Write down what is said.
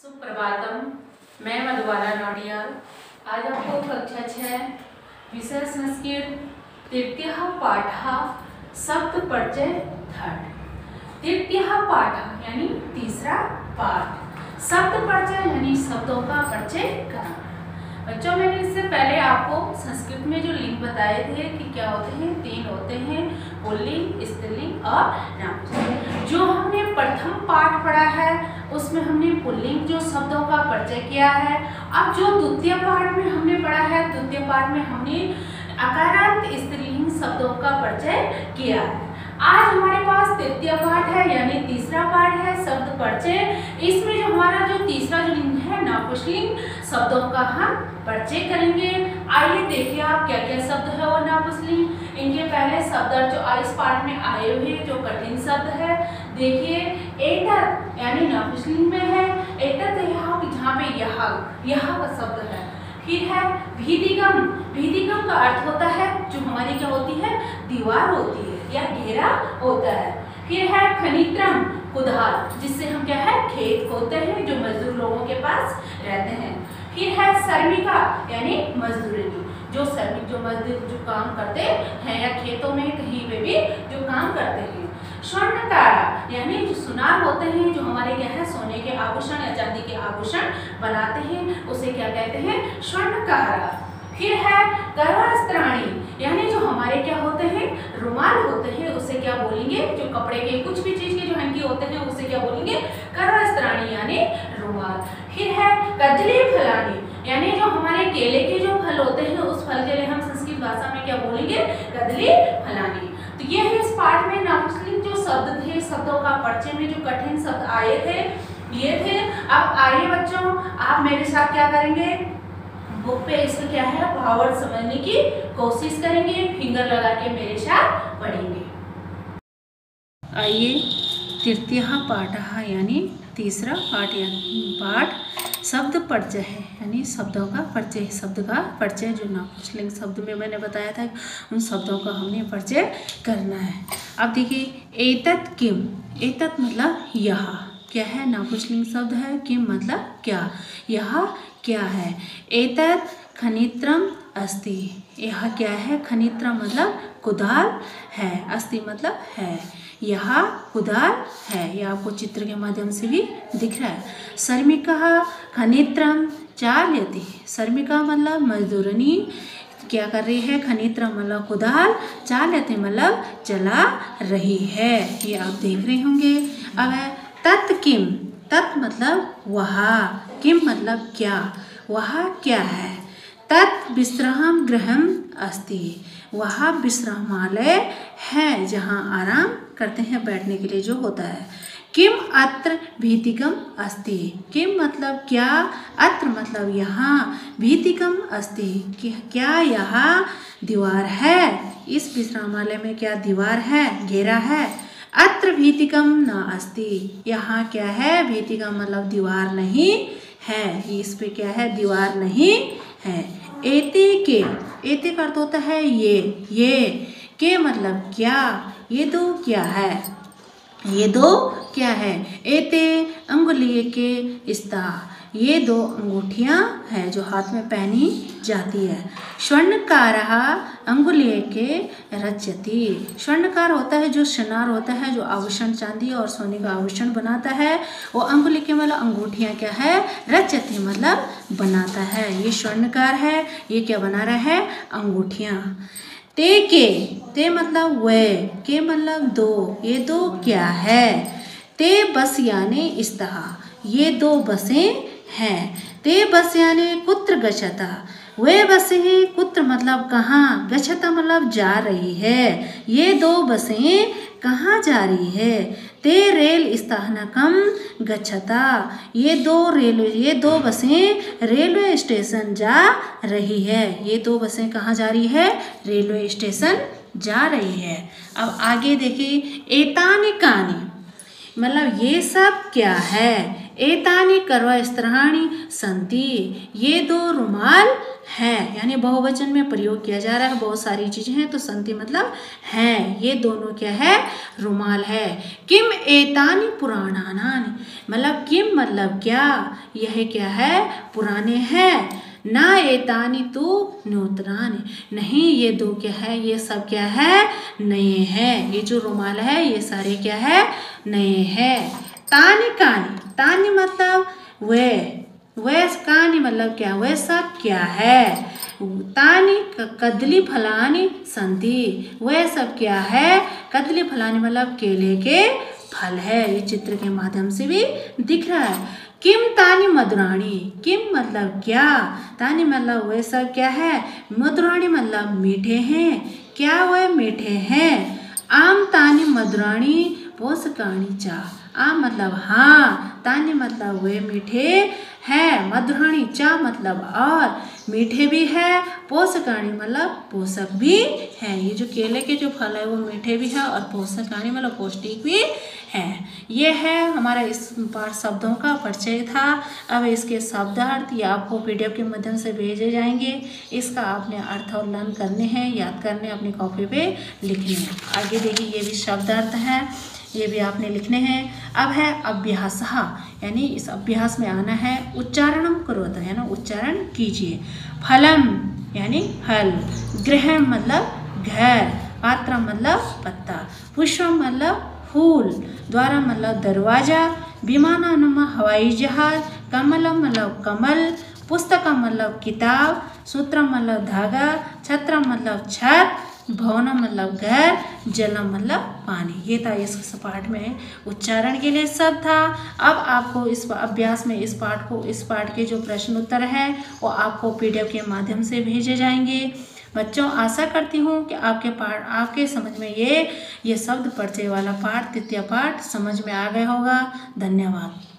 सुप्रभातम। मैं मधुबाला नौटियाल आज आपको कक्षा 6 विषय संस्कृत तृतीय पाठ शब्द परिचय थर्ड। तृतीय पाठ यानी तीसरा पाठ शब्द परिचय यानी शब्दों का परिचय करना। बच्चों, मैंने इससे पहले आपको संस्कृत में जो लिंग बताए थे कि क्या होते हैं, 3 होते हैं, पुल्लिंग, स्त्रीलिंग और नपुंसकलिंग। जो हमने प्रथम पाठ पढ़ा है उसमें हमने पुल्लिंग जो शब्दों का परिचय किया है। अब जो द्वितीय पाठ में हमने पढ़ा है, द्वितीय पाठ में हमने अकारांत स्त्रीलिंग शब्दों का परिचय किया है। आज हमारे पास तृतीय पाठ है यानी तीसरा पाठ है शब्द परिचय। इसमें जो हमारा जो तीसरा जो लिंग है नपुंसकलिंग शब्दों का हम परिचय करेंगे। आइए देखिए आप क्या क्या शब्द है वो नपुंसकलिंग। इनके पहले शब्द जो इस पाठ में आए हुए जो कठिन शब्द है, देखिए एतत् यानी नपुंसकलिंग में है। एतत् जहाँ पे यह का शब्द है। फिर है भीतिकम। भीतिकम का अर्थ होता है जो हमारी क्या होती है, दीवार होती है या घेरा होता है। फिर है खनित्रम, कुदाल, जिससे हम क्या है खेत खोदते हैं, जो मजदूर लोगों के पास रहते हैं। फिर है श्रमिका यानी मजदूरनी, जो श्रमिक जो मजदूर जो काम करते हैं या खेतों में कहीं पे भी जो काम करते हैं। स्वर्णकारा यानी जो सुनार होते हैं, जो हमारे क्या है सोने के आभूषण या चांदी के आभूषण बनाते हैं, उसे क्या कहते हैं, स्वर्णकारा। फिर है करवस्त्राणी यानी जो हमारे क्या होते हैं, रुमाल होते हैं, उसे क्या बोलेंगे, जो कपड़े के कुछ भी चीज के जो हंकी होते हैं उसे क्या बोलेंगे, करवस्त्राणी यानी रुमाल। फिर है कदली फलानी यानी जो हमारे केले के जो फल होते हैं उस फल के लिए हम संस्कृत भाषा में क्या बोलेंगे, कदली फलानी। तो ये है इस पाठ में नपुंसकलिंग जो शब्द थे, शब्दों का परिचय में जो कठिन शब्द आए थे ये थे। अब आइए बच्चों आप मेरे साथ क्या करेंगे, बुक पे इसमें क्या है भावार्थ समझने की कोशिश करेंगे, फिंगर लगा के मेरे साथ पढ़ेंगे। आइए तृतीय पाठ यानी तीसरा पाठ यानी पाठ शब्द परिचय है यानी शब्दों का परिचय। शब्द का परिचय जो नपुंसकलिंग शब्द में मैंने बताया था उन शब्दों का हमने परिचय करना है। अब देखिए एतत् किम। एतत् मतलब यह क्या है, नपुंसकलिंग शब्द है। किम मतलब क्या, यह क्या है। एतत् खनित्रम अस्ति, यह क्या है, खनित्रम मतलब कुदाल है, अस्ति मतलब है, यह कुदाल है। यह आपको चित्र के माध्यम से भी दिख रहा है। श्रमिका खनित्रम चालयति, श्रमिका मतलब मजदूरनी क्या कर रही है, खनित्रम मतलब कुदाल, चालयति मतलब चला रही है, ये आप देख रहे होंगे। अब है तत् किम। तत् मतलब वह, किम मतलब क्या, वह क्या है। तत् विश्राम गृहम अस्ति, वह विश्रामालय है जहाँ आराम करते हैं, बैठने के लिए जो होता है। किम अत्र भीतिकम अस्ति, किम मतलब क्या, अत्र मतलब यहाँ, भीतिकम अस्ति क्या यहाँ दीवार है, इस विश्रामालय में क्या दीवार है, घेरा है। अत्र भीतिकम न अस्ति, यहाँ क्या है, भीतिकम मतलब दीवार नहीं है, इस पे क्या है, दीवार नहीं है। एते के, एते का अर्थ होता है ये के मतलब क्या, ये दो क्या है, ये दो क्या है। एते अंगुलिये के स्ता, ये 2 अंगूठियाँ हैं जो हाथ में पहनी जाती है। स्वर्णकारः अंगुलिये के रचयति, स्वर्णकार होता है जो सोनार होता है, जो आभूषण चांदी और सोने का आभूषण बनाता है, वो अंगुली के मतलब अंगूठियाँ क्या है, रचयति मतलब बनाता है, ये स्वर्णकार है, ये क्या बना रहा है, अंगूठियाँ। ते के, ते मतलब वे, के मतलब 2, ये 2 क्या है। ते बस यानी स्तः, ये 2 बसें हैं। ते बस यानी कुत्र गच्छता, वे बसें कुत्र मतलब कहाँ, गच्छता मतलब जा रही है, ये 2 बसें कहाँ जा रही है। ते रेल स्थानकम गच्छता, ये 2 बसें रेलवे स्टेशन जा रही है, ये 2 बसें कहाँ जा रही है, रेलवे स्टेशन जा रही है। अब आगे देखिए एतानि कानि मतलब ये सब क्या है। एतानि करवस्त्राणि सन्ति, ये 2 रुमाल है, यानी बहुवचन में प्रयोग किया जा रहा है, बहुत सारी चीजें हैं, तो संति मतलब है। ये दोनों क्या है, रुमाल है। किम एतानि पुराणानि, मतलब किम मतलब क्या, यह क्या है, पुराने हैं। ना एतानि तु नूतनानि, नहीं ये दो क्या है, ये सब क्या है, नए हैं। ये जो रुमाल है ये सारे क्या है, नए हैं। तानि कानि, तानि मतलब वे कानि मतलब क्या, वह सब क्या है। तानि कदली फलानि संति, वह सब क्या है, कदली फलानि मतलब केले के फल है। ये चित्र के माध्यम से भी दिख रहा है। किम तानि मधुराणी, किम मतलब क्या, तानि मतलब वह सब क्या है, मधुराणी मतलब मीठे हैं, क्या वह मीठे हैं। आम तानि मधुराणी पोषकाणी चा, आम मतलब हाँ, तानि मतलब वे मीठे है, मधुराणी चा मतलब और, मीठे भी है, पोषकाणी मतलब पोषक भी है। ये जो केले के जो फल है वो मीठे भी है और पोषकाणी मतलब पौष्टिक भी है। ये है हमारा इस पाठ शब्दों का परिचय था। अब इसके शब्दार्थ ये आपको PDF के माध्यम से भेजे जाएंगे। इसका आपने अर्थ और लर्न करने हैं, याद करने, अपनी कॉपी पे लिखने हैं। आगे देखिए ये भी शब्दार्थ है, ये भी आपने लिखने हैं। अब है अभ्यास, यानी इस अभ्यास में आना है उच्चारणम करोत, है ना, उच्चारण कीजिए। फलम यानी फल, गृह मतलब घर, पात्र मतलब पत्ता, पुष्पम मतलब फूल, द्वारा मतलब दरवाजा, विमानम हवाई जहाज, कमलम मतलब कमल, पुस्तकम मतलब किताब, सूत्रम मतलब धागा, छत्रम मतलब छत, भवनम मतलब घर, जलम मतलब पानी। ये था इस पाठ में उच्चारण के लिए शब्द था। अब आपको इस अभ्यास में इस पाठ के जो प्रश्न उत्तर है वो आपको PDF के माध्यम से भेजे जाएंगे। बच्चों आशा करती हूँ कि आपके समझ में ये शब्द परिचय वाला पाठ, तृतीय पाठ समझ में आ गया होगा। धन्यवाद।